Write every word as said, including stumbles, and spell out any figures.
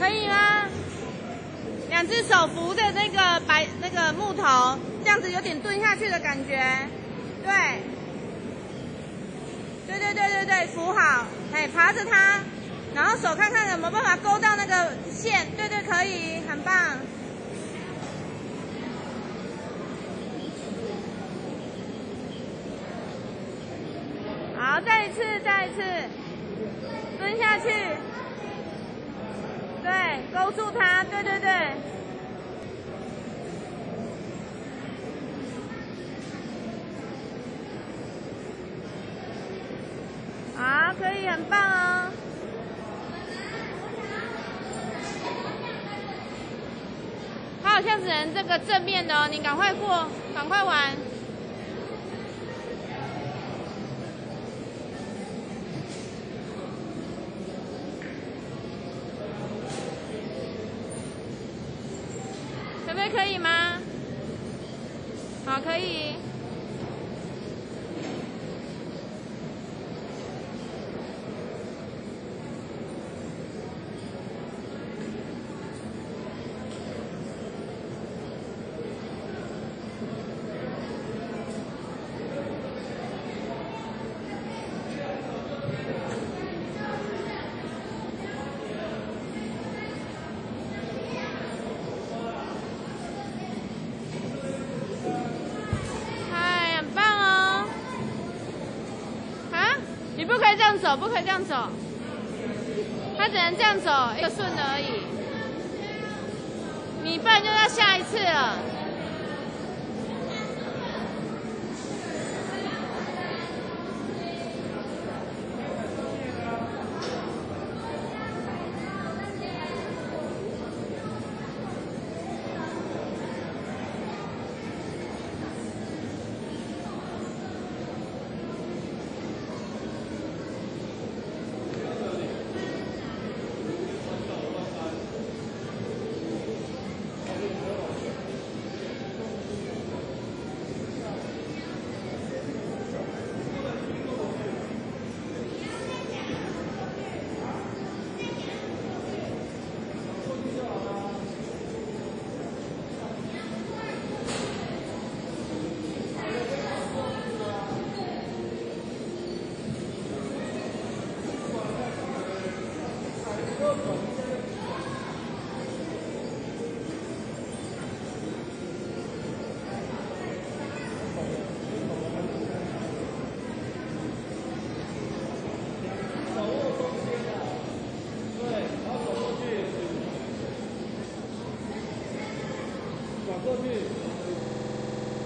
可以吗？两只手扶着那个白那个木头，这样子有点蹲下去的感觉。对，对对对对对，扶好，哎，爬着它，然后手看看有没有办法勾到那个线。对对，可以，很棒。好，再一次，再一次，蹲下去。对，勾住它，对对对。好，可以，很棒哦。它好像只能这个正面的哦，你赶快过，赶快玩。可不可以吗？好，可以。你不可以这样走，不可以这样走，他只能这样走一个顺的而已。你不然就要下一次了。 Welcome.